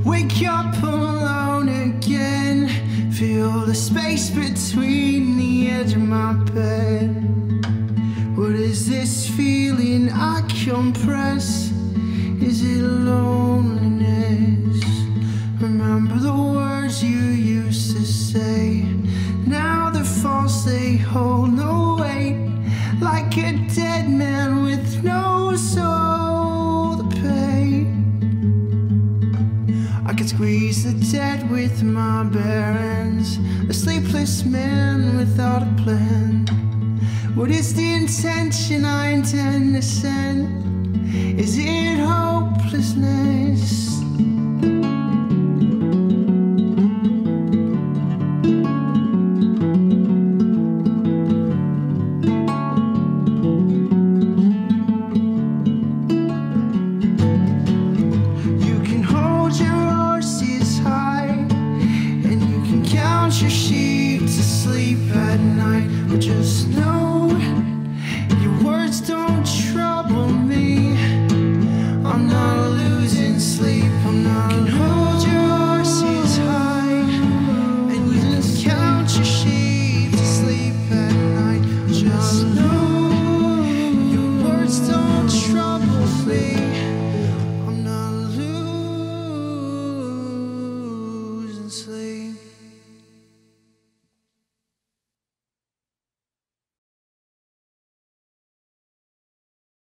Wake up alone again. Feel the space between the edge of my bed. What is this feeling I compress? Is it loneliness? Remember the words you used to say. Now they're false, they hold no weight. Like a dead man with no soul to pay. I could squeeze the dead with my bare hands. A sleepless man without a plan. What is the intention I intend to send? Is it hopelessness?